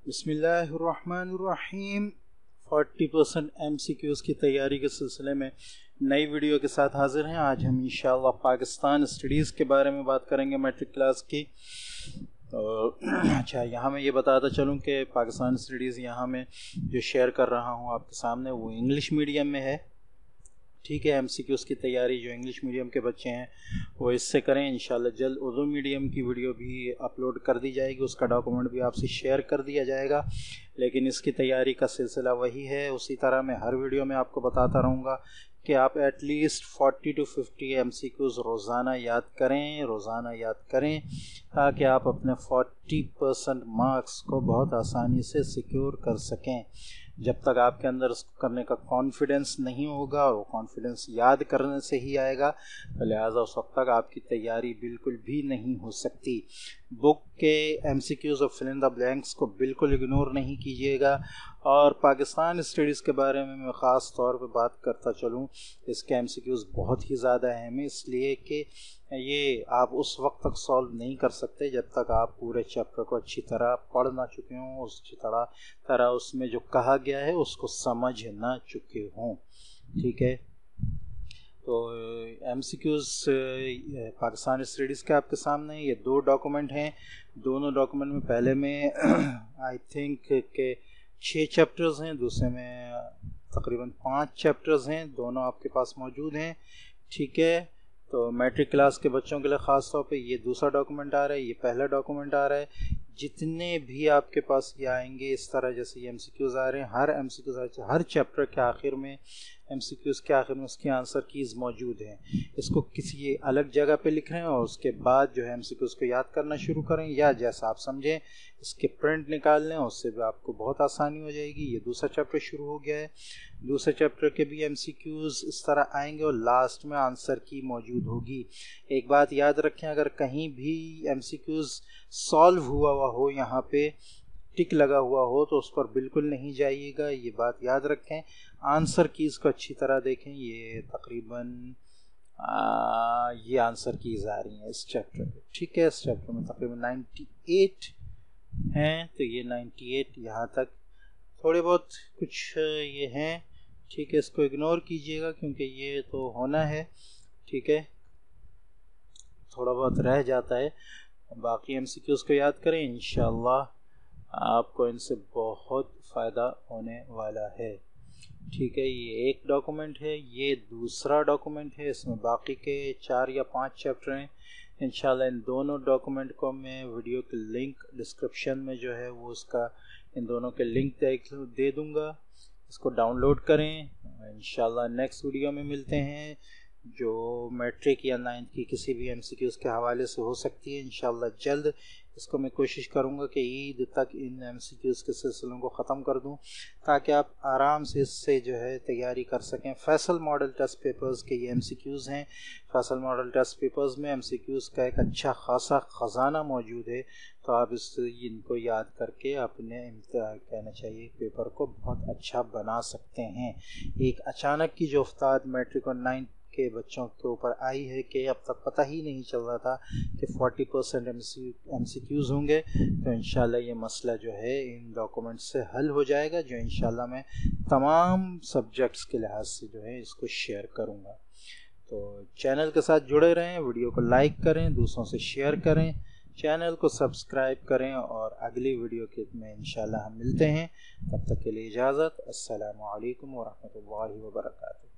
बिस्मिल्लाहिर्रहमानिर्रहीम। 40% MCQs की तैयारी के सिलसिले में नई वीडियो के साथ हाजिर हैं। आज हम इंशाअल्लाह पाकिस्तान स्टडीज़ के बारे में बात करेंगे, मैट्रिक क्लास की। तो अच्छा, यहाँ मैं ये बताता चलूँ कि पाकिस्तान स्टडीज़ यहाँ में जो शेयर कर रहा हूँ आपके सामने वो इंग्लिश मीडियम में है। ठीक है, MCQs की तैयारी जो इंग्लिश मीडियम के बच्चे हैं वो इससे करें। इंशाल्लाह जल्द उर्दू मीडियम की वीडियो भी अपलोड कर दी जाएगी, उसका डॉक्यूमेंट भी आपसे शेयर कर दिया जाएगा। लेकिन इसकी तैयारी का सिलसिला वही है। उसी तरह मैं हर वीडियो में आपको बताता रहूँगा कि आप एटलीस्ट 40 to 50 MCQs रोज़ाना याद करें ताकि आप अपने 40% मार्क्स को बहुत आसानी से सिक्योर कर सकें। जब तक आपके अंदर उसको करने का कॉन्फिडेंस नहीं होगा, और वो कॉन्फिडेंस याद करने से ही आएगा, तो लिहाजा उस वक्त तक आपकी तैयारी बिल्कुल भी नहीं हो सकती। बुक के MCQs और फिल इन द ब्लैंक्स को बिल्कुल इग्नोर नहीं कीजिएगा। और पाकिस्तान स्टडीज़ के बारे में मैं ख़ास तौर पे बात करता चलूँ, इसके MCQs बहुत ही ज़्यादा अहम है, इसलिए कि ये आप उस वक्त तक सॉल्व नहीं कर सकते जब तक आप पूरे चैप्टर को अच्छी तरह पढ़ ना चुके हों, अच्छी तरह उसमें जो कहा गया है उसको समझ ना चुके हों। ठीक है, तो MCQs पाकिस्तान स्टडीज़ के आपके सामने ये दो डॉक्यूमेंट हैं। दोनों डॉक्यूमेंट में पहले में आई थिंक के 6 चैप्टर्स हैं, दूसरे में तकरीबन 5 चैप्टर्स हैं। दोनों आपके पास मौजूद हैं। ठीक है, तो मैट्रिक क्लास के बच्चों के लिए ख़ास तौर पे ये दूसरा डॉक्यूमेंट आ रहा है, ये पहला डॉक्यूमेंट आ रहा है। जितने भी आपके पास ये आएंगे इस तरह जैसे ये MCQs आ रहे हैं, हर चैप्टर के आखिर में MCQs के आखिर में उसकी आंसर कीज़ मौजूद हैं। इसको किसी अलग जगह पे लिख रहे हैं और उसके बाद जो है MCQs को याद करना शुरू करें, या जैसा आप समझें इसके प्रिंट निकाल लें, उससे भी आपको बहुत आसानी हो जाएगी। ये दूसरा चैप्टर शुरू हो गया है। दूसरे चैप्टर के भी MCQs इस तरह आएंगे और लास्ट में आंसर की मौजूद होगी। एक बात याद रखें, अगर कहीं भी MCQs सॉल्व हुआ हो, यहाँ पे टिक लगा हुआ हो, तो उस पर बिल्कुल नहीं जाइएगा, ये बात याद रखें। आंसर कीज़ को अच्छी तरह देखें। ये तकरीबन ये आंसर कीज़ आ रही हैं इस चैप्टर में। ठीक है, इस चैप्टर में तकरीबन 98 हैं, तो ये 98 यहाँ तक थोड़े बहुत कुछ ये हैं। ठीक है, इसको इग्नोर कीजिएगा क्योंकि ये तो होना है। ठीक है, थोड़ा बहुत रह जाता है। बाकी MCQs को याद करें, इंशाअल्लाह आपको इनसे बहुत फ़ायदा होने वाला है। ठीक है, ये एक डॉक्यूमेंट है, ये दूसरा डॉक्यूमेंट है। इसमें बाकी के 4 या 5 चैप्टर हैं। इंशाल्लाह इन दोनों डॉक्यूमेंट को मैं वीडियो के लिंक डिस्क्रिप्शन में जो है वो उसका इन दोनों के लिंक दे दूँगा। इसको डाउनलोड करें। इंशाल्लाह नेक्स्ट वीडियो में मिलते हैं जो मैट्रिक या 9th की किसी भी MCQs के हवाले से हो सकती है। इंशाल्लाह जल्द इसको मैं कोशिश करूँगा कि ईद तक इन MCQs के सिलसिलों को ख़त्म कर दूँ ताकि आप आराम से इससे जो है तैयारी कर सकें। फैसल मॉडल टेस्ट पेपर्स के ये MCQs हैं। फैसल मॉडल टेस्ट पेपर्स में MCQs का एक अच्छा खासा ख़जाना मौजूद है, तो आप इनको याद करके अपने कहना चाहिए पेपर को बहुत अच्छा बना सकते हैं। एक अचानक की जो अफ्ताद मैट्रिक और 9th के बच्चों के ऊपर आई है कि अब तक पता ही नहीं चल रहा था कि 40% MCQs होंगे, तो इंशाल्लाह ये मसला जो है इन डॉक्यूमेंट से हल हो जाएगा, जो इंशाल्लाह मैं तमाम सब्जेक्ट्स के लिहाज से जो है इसको शेयर करूँगा। तो चैनल के साथ जुड़े रहें, वीडियो को लाइक करें, दूसरों से शेयर करें, चैनल को सब्सक्राइब करें, और अगली वीडियो के में इंशाल्लाह हम मिलते हैं। तब तक के लिए इजाज़त। अस्सलामु अलैकुम व रहमतुल्लाहि व बरकातुहू।